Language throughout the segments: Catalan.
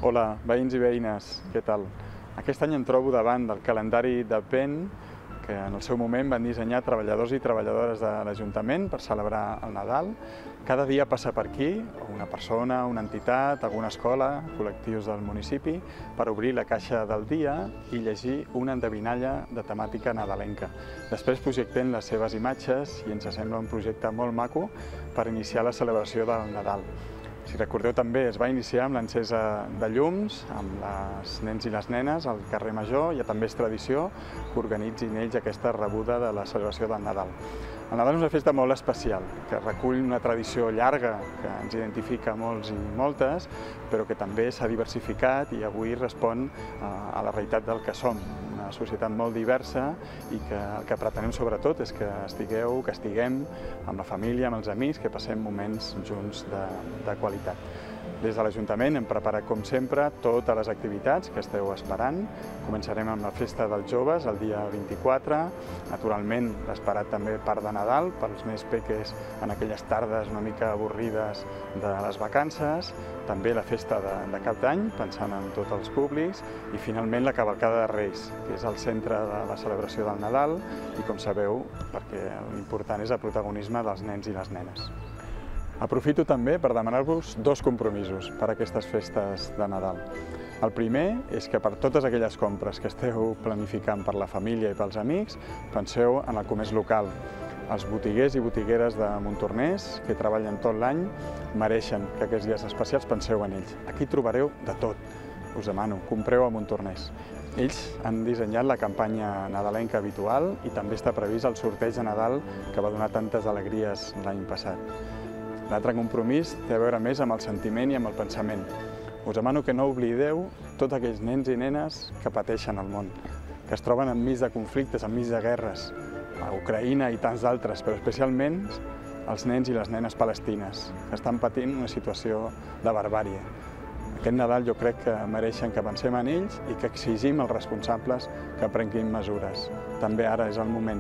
Hola, veïns i veïnes, què tal? Aquest any em trobo davant del calendari d'Advent que en el seu moment van dissenyar treballadors i treballadores de l'Ajuntament per celebrar el Nadal. Cada dia passa per aquí una persona, una entitat, alguna escola, col·lectius del municipi, per obrir la caixa del dia i llegir una endevinalla de temàtica nadalenca. Després projectem les seves imatges i ens sembla un projecte molt maco per iniciar la celebració del Nadal. Si recordeu també, es va iniciar amb l'encesa de llums, amb els nens i les nenes al carrer Major, i també és tradició que organitzin ells aquesta rebuda de la celebració del Nadal. El Nadal és una festa molt especial, que recull una tradició llarga que ens identifica a molts i moltes, però que també s'ha diversificat i avui respon a la realitat del que som, una societat molt diversa i que el que pretenem sobretot és que estiguem amb la família, amb els amics, que passem moments junts de qualitat. Des de l'Ajuntament hem preparat, com sempre, totes les activitats que esteu esperant. Començarem amb la Festa dels Joves el dia 24, naturalment l'esperat també part de Nadal, pels més peques en aquelles tardes una mica avorrides de les vacances, també la Festa de Cap d'Any, pensant en tots els públics, i finalment la Cavalcada de Reis, que és el centre de la celebració del Nadal i, com sabeu, perquè l'important és el protagonisme dels nens i les nenes. Aprofito també per demanar-vos dos compromisos per a aquestes festes de Nadal. El primer és que per totes aquelles compres que esteu planificant per la família i pels amics, penseu en el comerç local. Els botiguers i botigueres de Montornès, que treballen tot l'any, mereixen que aquests dies especials penseu en ells. Aquí trobareu de tot. Us demano, compreu a Montornès. Ells han dissenyat la campanya nadalenca habitual i també està previst el sorteig de Nadal que va donar tantes alegries l'any passat. L'altre compromís té a veure més amb el sentiment i amb el pensament. Us demano que no oblideu tots aquells nens i nenes que pateixen al món, que es troben enmig de conflictes, enmig de guerres, a Ucraïna i tants d'altres, però especialment els nens i les nenes palestines, que estan patint una situació de barbàrie. Aquest Nadal jo crec que mereixen que pensem en ells i que exigim als responsables que prenguin mesures. També ara és el moment.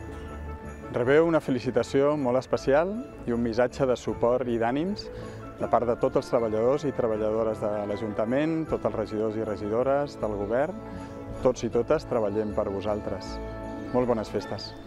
Rebeu una felicitació molt especial i un missatge de suport i d'ànims de part de tots els treballadors i treballadores de l'Ajuntament, tots els regidors i regidores del govern, tots i totes treballem per vosaltres. Molt bones festes.